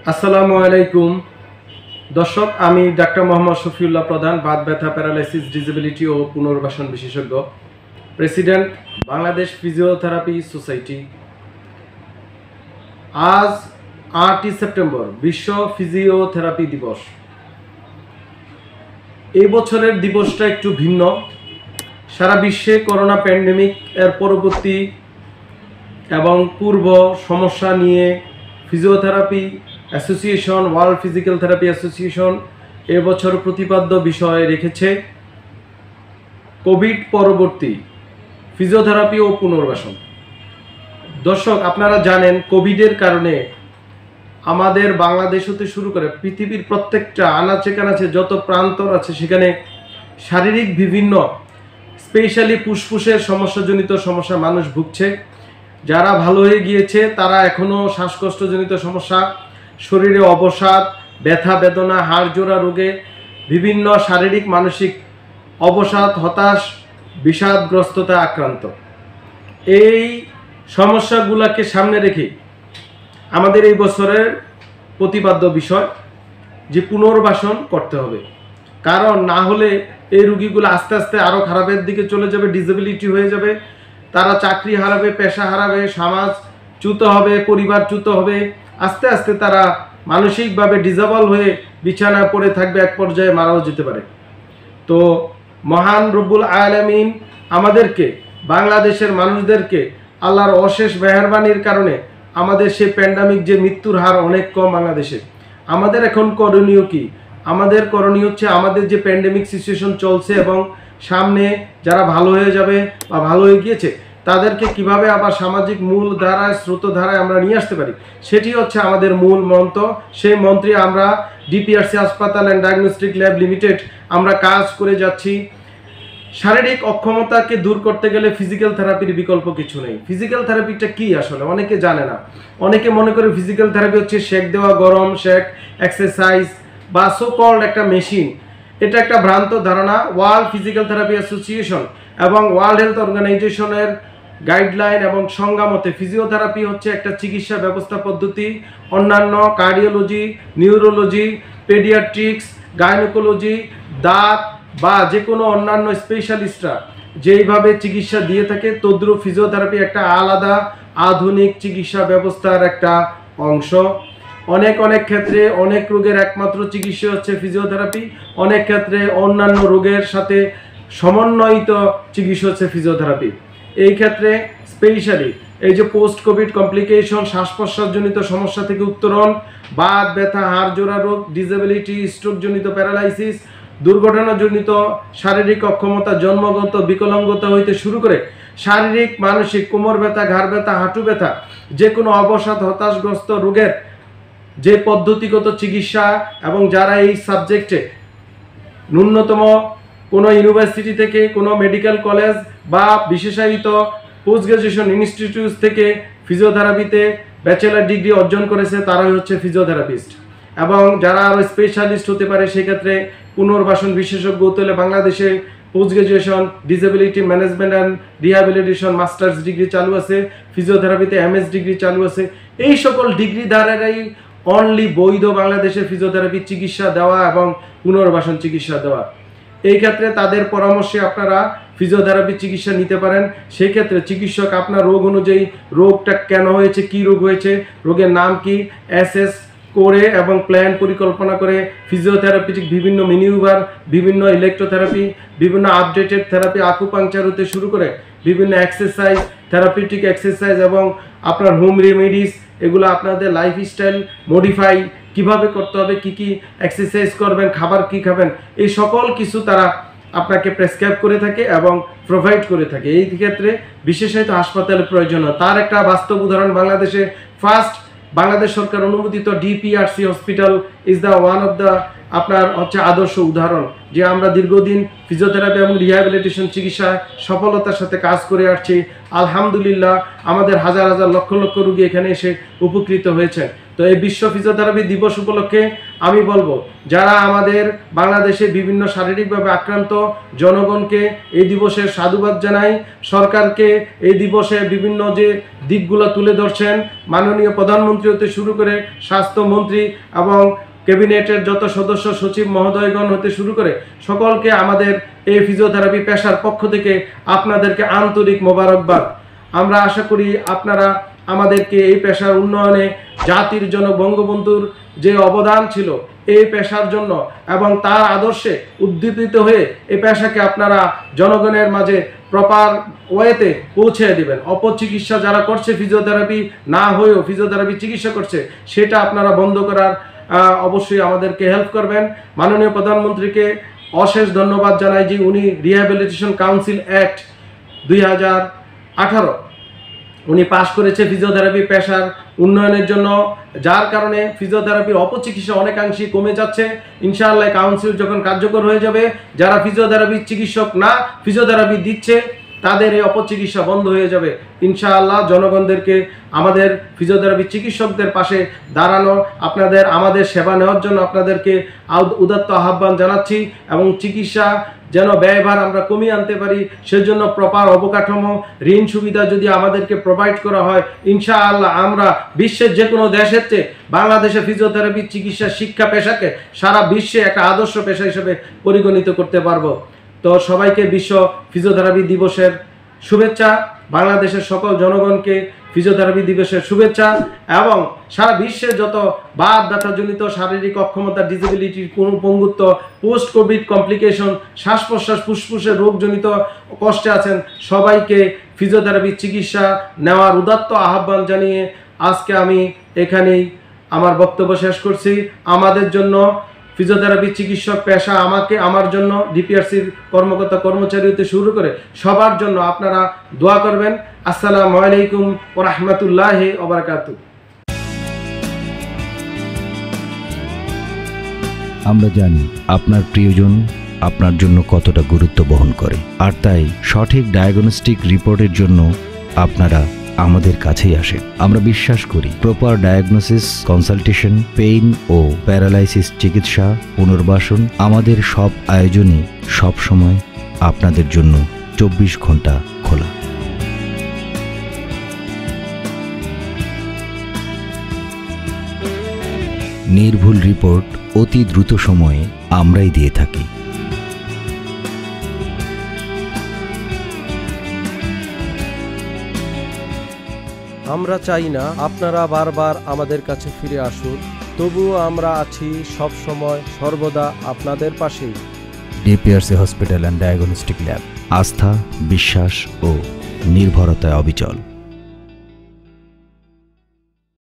আসসালামু আলাইকুম দর্শক, আমি ডাক্তার মোহাম্মদ শফিউল্লাহ প্রধান, বাত ব্যথা, প্যারালাইসিস, ডিসেবিলিটি ও পুনর্বাসন বিশেষজ্ঞ, প্রেসিডেন্ট বাংলাদেশ ফিজিওথেরাপি সোসাইটি। আজ 8ই সেপ্টেম্বর বিশ্ব ফিজিওথেরাপি দিবস। এই বছরের দিবসটা একটু ভিন্ন। সারা বিশ্বে করোনা প্যান্ডেমিক এর পরবর্তী এবং পূর্ব সমস্যা নিয়ে physiotherapy association, world physical therapy association এবছর প্রতিপাদ্য বিষয় রেখেছে কোভিড পরবর্তী ফিজিওথেরাপি ও পুনর্বাসন। দর্শক, আপনারা জানেন কোভিডের কারণে আমাদের বাংলাদেশ হতে শুরু করে পৃথিবীর প্রত্যেকটা আনাচে কানাচে যত প্রান্তর আছে সেখানে শারীরিক বিভিন্ন স্পেশালি ফুসফুসের সমস্যাজনিত সমস্যা মানুষ ভুগছে। যারা ভালো হয়ে গিয়েছে তারা এখনও শ্বাসকষ্টজনিত সমস্যা, শরীরে অবসাদ, ব্যথা বেদনা, হাড় জোড়া রোগে, বিভিন্ন শারীরিক মানসিক অবসাদ, হতাশ, বিষাদগ্রস্ততা আক্রান্ত। এই সমস্যাগুলোকে সামনে রেখে আমাদের এই বছরের প্রতিপাদ্য বিষয় যে পুনর্বাসন করতে হবে। কারণ না হলে এই রুগীগুলো আস্তে আস্তে আরও খারাপের দিকে চলে যাবে, ডিসেবিলিটি হয়ে যাবে, তারা চাকরি হারাবে, পেশা হারাবে, সমাজ চ্যুত হবে, পরিবার চ্যুত হবে, আস্তে আস্তে তারা মানসিকভাবে ডিসেবল হয়ে বিছানায় পড়ে থাকবে, এক পর্যায়ে মারাও যেতে পারে। তো মহান রব্বুল আলামিন আমাদেরকে, বাংলাদেশের মানুষদেরকে আল্লাহর অশেষ মেহেরবানির কারণে আমাদের সেই প্যান্ডামিক যে মৃত্যুর হার অনেক কম বাংলাদেশে। আমাদের এখন করণীয় কি? আমাদের করণীয় হচ্ছে আমাদের যে প্যান্ডেমিক সিচুয়েশন চলছে এবং সামনে যারা ভালো হয়ে যাবে বা ভালো হয়ে গিয়েছে তাদেরকে কিভাবে আবার সামাজিক মূল ধারায়, স্রোতধারায় আমরা নিয়ে আসতে পারি, সেটি হচ্ছে আমাদের মূল মন্ত্র। সেই মন্ত্রে আমরা ডিপিআরসি হাসপাতাল অ্যান্ড ডায়াগনস্টিক ল্যাব লিমিটেড আমরা কাজ করে যাচ্ছি। শারীরিক অক্ষমতাকে দূর করতে গেলে ফিজিক্যাল থেরাপির বিকল্প কিছু নেই। ফিজিক্যাল থেরাপিটা কি আসলে অনেকে জানে না। অনেকে মনে করে ফিজিক্যাল থেরাপি হচ্ছে শেক দেওয়া, গরম শেক, এক্সারসাইজ বা সো কল্ড একটা মেশিন। এটা একটা ভ্রান্ত ধারণা। ওয়ার্ল্ড ফিজিক্যাল থেরাপি অ্যাসোসিয়েশন এবং ওয়ার্ল্ড হেলথ অর্গানাইজেশনের গাইডলাইন এবং সংজ্ঞা মতে ফিজিওথেরাপি হচ্ছে একটা চিকিৎসা ব্যবস্থা পদ্ধতি। অন্যান্য কার্ডিওলজি, নিউরোলজি, পেডিয়াট্রিক্স, গাইনোকোলজি, দাঁত বা যে কোনো অন্যান্য স্পেশালিস্টরা যেইভাবে চিকিৎসা দিয়ে থাকে তদ্রুপ ফিজিওথেরাপি একটা আলাদা আধুনিক চিকিৎসা ব্যবস্থার একটা অংশ। অনেক ক্ষেত্রে অনেক রোগের একমাত্র চিকিৎসা হচ্ছে ফিজিওথেরাপি। অনেক ক্ষেত্রে অন্যান্য রোগের সাথে সমন্বয়িত চিকিৎসা হচ্ছে ফিজিওথেরাপি। এই ক্ষেত্রে স্পেশালি এই যে পোস্ট কোভিড কমপ্লিকেশন, শ্বাস প্রশ্বাসজনিত সমস্যা থেকে উত্তরণ, বাত ব্যথা, হাড় জোড়া রোগ, ডিসেবিলিটি, স্ট্রোকজনিত প্যারালাইসিস, দুর্ঘটনাজনিত শারীরিক অক্ষমতা, জন্মগত বিকলাঙ্গতা হইতে শুরু করে শারীরিক মানসিক কোমর ব্যথা, ঘাড় ব্যথা, হাঁটু ব্যথা, যে কোনো অবসাদ, হতাশগ্রস্ত রোগের যে পদ্ধতিগত চিকিৎসা এবং যারা এই সাবজেক্টে ন্যূনতম কোনো ইউনিভার্সিটি থেকে, কোনো মেডিকেল কলেজ বা বিশেষায়িত পোস্ট গ্রাজুয়েশন ইনস্টিটিউট থেকে ফিজিওথেরাপিতে ব্যাচেলার ডিগ্রি অর্জন করেছে তারাই হচ্ছে ফিজিওথেরাপিস্ট। এবং যারা আরও স্পেশালিস্ট হতে পারে সেক্ষেত্রে পুনর্বাসন বিশেষজ্ঞ হতে হলে বাংলাদেশে post graduation disability management and rehabilitation masters degree চালু আছে, ফিজিওথেরাপিতে এমএস ডিগ্রি চালু আছে। এই সকল ডিগ্রি দ্বারাই অনলি বৈধ বাংলাদেশে ফিজিওথেরাপি চিকিৎসা দেওয়া এবং পুনর্বাসন চিকিৎসা দেওয়া। এই ক্ষেত্রে তাদের পরামর্শে আপনারা ফিজিওথেরাপি চিকিৎসা নিতে পারেন। সেই ক্ষেত্রে চিকিৎসক আপনার রোগ অনুযায়ী, রোগটা কেন হয়েছে, কি রোগ হয়েছে, রোগের নাম কি, অ্যাসেস করে এবং প্ল্যান পরিকল্পনা করে ফিজিওথেরাপিটিক বিভিন্ন ম্যানিউভার, বিভিন্ন ইলেকট্রোথেরাপি, বিভিন্ন আপডেটেড থেরাপি, আকুপাংচার হতে শুরু করে বিভিন্ন এক্সারসাইজ, থেরাপিউটিক এক্সারসাইজ এবং আপনার হোম রেমেডিস, এগুলো আপনাদের লাইফস্টাইল মডিফাই কিভাবে করতে হবে, কি কি এক্সারসাইজ করবেন, খাবার কি খাবেন, এই সকল কিছু তারা আপনাকে প্রেসক্রাইব করে থাকে এবং প্রোভাইড করে থাকে। এই ক্ষেত্রে বিশেষায়িত হাসপাতালের প্রয়োজন হয়। তার একটা বাস্তব উদাহরণ বাংলাদেশে ফার্স্ট বাংলাদেশ সরকার অনুমোদিত DPRC hospital is the one of the আপনার হচ্ছে আদর্শ উদাহরণ, যে আমরা দীর্ঘদিন ফিজিওথেরাপি এবং রিহ্যাবিলিটেশন চিকিৎসায় সফলতার সাথে কাজ করে আসছি। আলহামদুলিল্লাহ আমাদের হাজার হাজার লক্ষ লক্ষ রোগী এখানে এসে উপকৃত হয়েছে। তো এই বিশ্ব ফিজিওথেরাপি দিবস উপলক্ষে আমি বলবো যারা আমাদের বাংলাদেশে বিভিন্ন শারীরিকভাবে আক্রান্ত জনগণকে এই দিবসের সাধুবাদ জানাই। সরকারকে এই দিবসে বিভিন্ন যে দিকগুলো তুলে ধরছেন, মাননীয় প্রধানমন্ত্রী হতে শুরু করে স্বাস্থ্যমন্ত্রী এবং ক্যাবিনেটের যত সদস্য সচিব মহোদয়গণ হতে শুরু করে সকলকে আমাদের এই ফিজিওথেরাপি পেশার পক্ষ থেকে আপনাদেরকে আন্তরিক মোবারকবাদ। আমরা আশা করি আপনারা আমাদেরকে এই পেশার উন্নয়নে জাতির জন্য বঙ্গবন্ধুর যে অবদান ছিল এই পেশার জন্য এবং তার আদর্শে উদ্দীপিত হয়ে এই পেশাকে আপনারা জনগণের মাঝে প্রপার ওয়েতে পৌঁছে দিবেন। অপচিকিৎসা যারা করছে ফিজিওথেরাপি না হয়েও ফিজিওথেরাপি চিকিৎসা করছে সেটা আপনারা বন্ধ করার অবশ্যই আমাদেরকে হেল্প করবেন। মাননীয় প্রধানমন্ত্রীকে অশেষ ধন্যবাদ জানাই যে উনি রিহ্যাবিলিটেশন কাউন্সিল অ্যাক্ট 2018 উনি পাশ করেছে ফিজিওথেরাপি পেশার উন্নয়নের জন্য, যার কারণে ফিজিওথেরাপির অপচিকিৎসা অনেকাংশেই কমে যাচ্ছে। ইনশাআল্লাহ কাউন্সিল যখন কার্যকর হয়ে যাবে, যারা ফিজিওথেরাপি চিকিৎসক না ফিজিওথেরাপি দিচ্ছে তাদের এই অপচিকিৎসা বন্ধ হয়ে যাবে ইনশাআল্লাহ। জনগণদেরকে আমাদের ফিজিওথেরাপি চিকিৎসকদের পাশে দাঁড়ানো, আমাদের সেবা নেওয়ার জন্য আপনাদেরকে উদাত্ত আহ্বান জানাচ্ছি এবং চিকিৎসা যেন ব্যয়ভার আমরা কমিয়ে আনতে পারি সেজন্য প্রপার অবকাঠামো ঋণ সুবিধা যদি আমাদেরকে প্রোভাইড করা হয়, ইনশাআল্লাহ আমরা বিশ্বের যে কোনো দেশের চেয়ে বাংলাদেশে ফিজিওথেরাপি চিকিৎসা শিক্ষা পেশাকে সারা বিশ্বে একটা আদর্শ পেশা হিসেবে পরিগণিত করতে পারবো। তো সবাইকে বিশ্ব ফিজিওথেরাপি দিবসের শুভেচ্ছা, বাংলাদেশের সকল জনগণকে ফিজিওথেরাপি দিবসের শুভেচ্ছা এবং সারা বিশ্বে যত বাত ব্যথাজনিত শারীরিক অক্ষমতা, ডিসেবিলিটি, পঙ্গুত্ব, পোস্ট কোভিড কমপ্লিকেশন, শ্বাস প্রশ্বাস ফুসফুসের রোগজনিত কষ্টে আছেন সবাইকে ফিজিওথেরাপি চিকিৎসা নেওয়ার উদাত্ত আহ্বান জানিয়ে আজকে আমি এখানেই আমার বক্তব্য শেষ করছি। আমাদের জন্য ফিজিওথেরাপি চিকিৎসক পেশা আমার জন্য ডিপিআরসির কর্মকর্তা কর্মচারী হতে শুরু করে সবার জন্য আপনারা দোয়া করবেন। আসসালামু আলাইকুম ওয়া রাহমাতুল্লাহি ওয়া বারাকাতুহু। আমরা জানি আপনার প্রিয়জন আপনার জন্য কতটা গুরুত্ব বহন করে, আর তাই সঠিক ডায়াগনস্টিক রিপোর্টের জন্য আপনারা আমাদের কাছেই আসেন। আমরা বিশ্বাস করি প্রপার ডায়াগনোসিস, কনসালটেশন, পেইন ও প্যারালাইসিস চিকিৎসা, পুনর্বাসন, আমাদের সব আয়োজনই সবসময় আপনাদের জন্য 24 ঘন্টা খোলা। নির্ভুল রিপোর্ট অতি দ্রুত সময়ে আমরাই দিয়ে থাকি। আমরা চাই না আপনারা বারবার আমাদের কাছে ফিরে আসুন, তবুও আমরা আছি সব সময় সর্বদা আপনাদের পাশেই। DPRC hospital and diagnostic lab, আস্থা, বিশ্বাস ও নির্ভরতায় অবিচল।